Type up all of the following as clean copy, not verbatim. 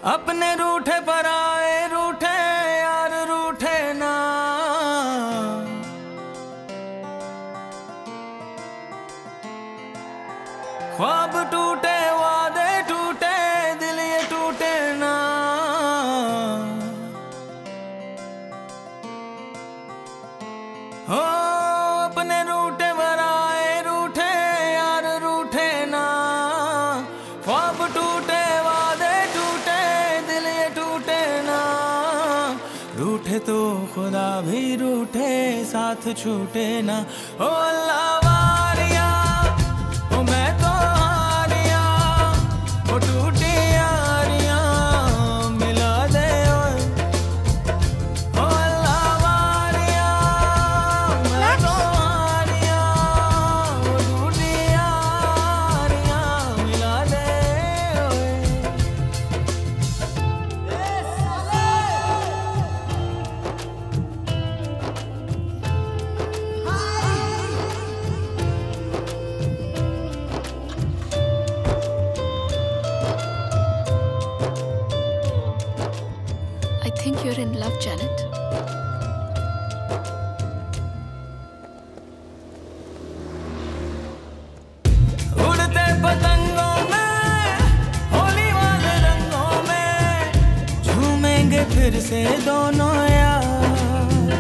अपने रूठे पर आए रूठे यार रूठे ना। ख्वाब टूटे वादे टूटे दिल ये टूटे ना। हो अपने रूठे पर आए रूठे यार रूठे ना। ख्वाब टूटे वादे टूटे दिल ये टूटे ना। रूठे तो खुदा भी रूठे साथ छूटे ना। ओ अल्लाह वारिया ओ मैं तो हारिया ओ टूटी यारियां मिला दे ओए। ओ अल्लाह वारिया मैं तो हारिया ओ टूटी यारियां मिला दे ओए। I think you're in love, Janet. उड़ते पतंगों में होली वाले रंगों में झूमेंगे फिर से दोनों यार।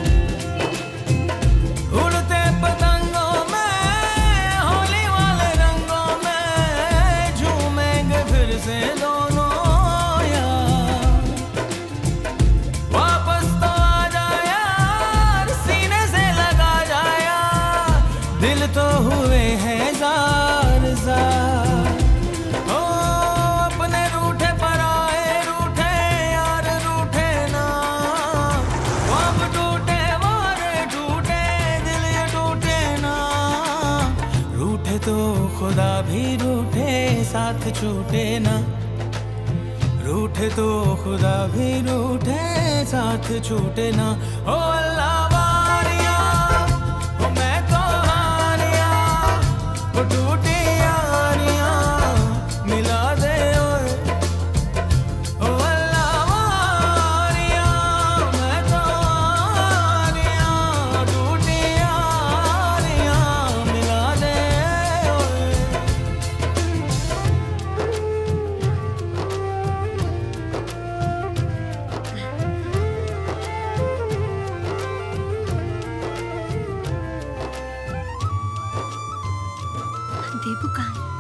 उड़ते पतंगों में होली वाले रंगों में झूमेंगे फिर से दोनों यार। वापस तो आ जा यार सीने से लगा जा यार। दिल तो हुए हैं जार जार। ओ अपने रूठे पर आए रूठे यार रूठे ना। ख्वाब टूटे वारे टूटे दिल ये टूटे ना। रूठे तो खुदा भी रूठे साथ छूटे ना। रूठे तो खुदा भी रूठे साथ छूटे ना। ओ अल्लाह वारिया ओ मैं तो हारिया ओ टूटी यारियां मिला दे ओए। ओ अल्लाह वारिया मैं तो हारिया ओ टूटी यारियां मिला दे ओए। देबू कहाँ है?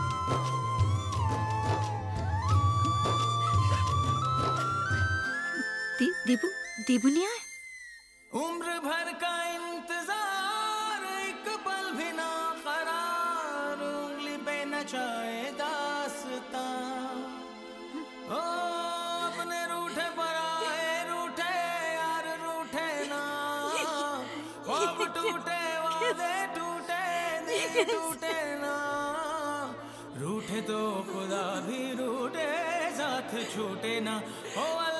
देबू देबू नहीं आया? उम्र भर का इंतजार एक पल भी ना करार उंगली पे नचाए दास्तां। ओ अपने रूठे पर आए रूठे यार रूठे ना। ख्वाब टूटे वादे टूटे दिल टूटे ना। रूठे तो खुदा भी रूठे साथ छूटे ना। ओ